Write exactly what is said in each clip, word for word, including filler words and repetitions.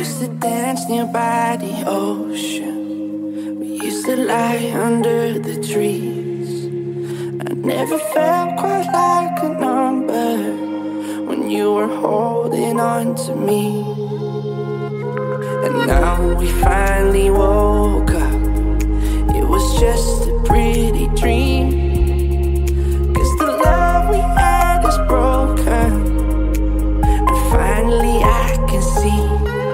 used to dance nearby the ocean. We used to lie under the trees. I never felt quite like a number when you were holding on to me. And now we finally woke up. It was just a pretty dream. Cause the love we had is broken, and finally I can see.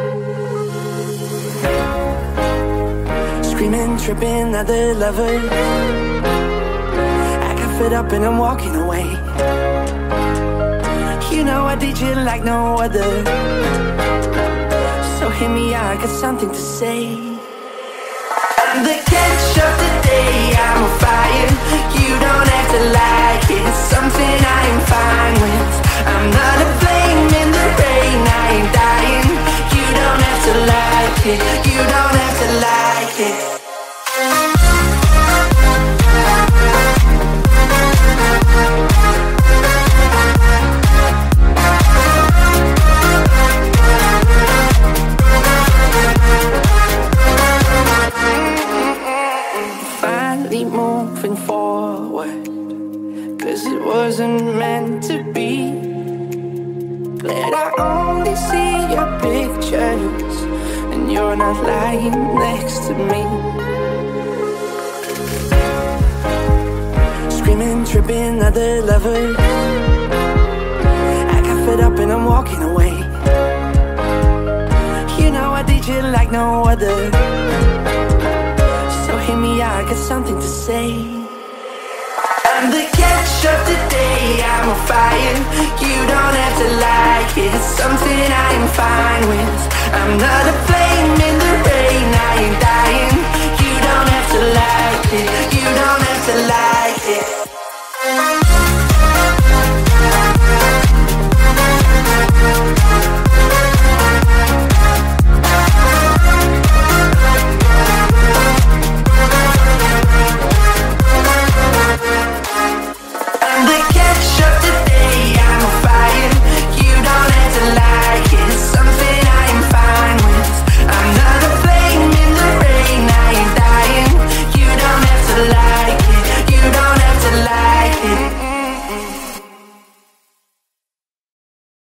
Screaming, tripping, other lovers. I got fed up and I'm walking away. You know I did you like no other. So hear me out, I got something to say. I'm the catch of the day, I'm on fire. You don't have to like it, it's something I am fine with. I'm not a flame in the rain, I ain't dying. You don't have to like it, you don't have to like it. Moving forward, cause it wasn't meant to be. Glad I only see your pictures, and you're not lying next to me. Screaming, tripping, other lovers. I got fed up and I'm walking away. You know I did you like no other. So hear me out, I got something to say. I'm the catch of the day, I'm on fire. You don't have to like it, it's something I am fine with. I'm not a flame in the rain, I ain't dying. You don't have to like it, you don't have to like it.